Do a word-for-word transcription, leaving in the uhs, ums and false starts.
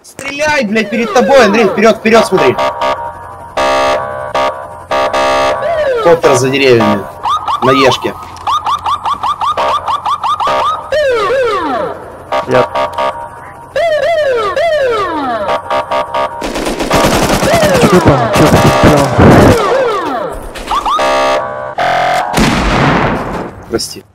Стреляй, блядь, перед тобой, Андрей, вперед, вперед, смотри. Коптер за деревьями. На ешке. Я... Что там? Что ты? Прости.